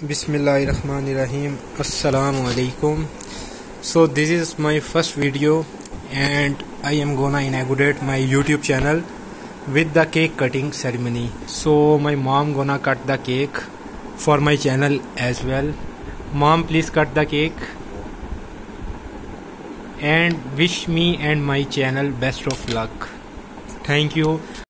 Bismillahirrahmanirrahim. Assalamu alaikum. So this is my first video and I am gonna inaugurate my YouTube channel with the cake cutting ceremony. So my mom gonna cut the cake for my channel as well. Mom, please cut the cake and wish me and my channel best of luck. Thank you.